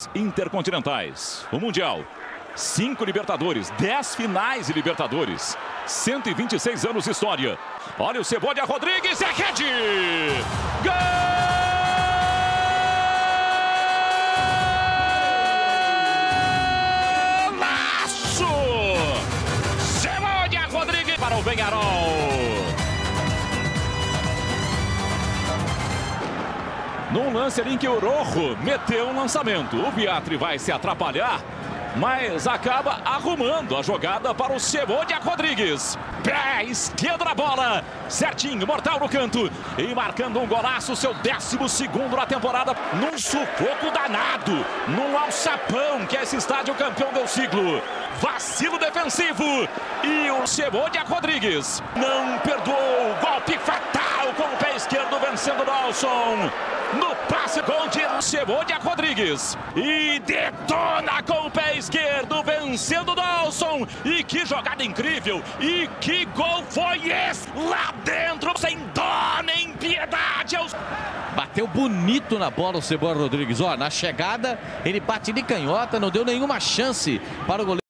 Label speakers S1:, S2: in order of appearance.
S1: intercontinentais, o Mundial, 5 Libertadores, 10 finais de Libertadores, 126 anos de história. Olha o Cebolla Rodrigues e a rede! Golaço! Cebolla Rodrigues para o Peñarol. Num lance ali em que o Rojo meteu um lançamento. O Biatri vai se atrapalhar, mas acaba arrumando a jogada para o Cebolla Rodrigues. Pé esquerdo na bola, certinho, mortal no canto. E marcando um golaço, seu 12º na temporada. Num sufoco danado, num alçapão, que é esse estádio campeão do siglo. Vacilo defensivo. E o Cebolla Rodrigues não perdoou. Golpe fatal com o pé esquerdo, vencendo o Dawson. No passe com o Cebolla Rodrigues. E detona com o pé esquerdo, vencendo o Dawson. E que jogada incrível. E que gol foi esse? Lá dentro, sem dó nem piedade.
S2: Bateu bonito na bola o Cebolla Rodrigues. Ó, na chegada, ele bate de canhota, não deu nenhuma chance para o goleiro.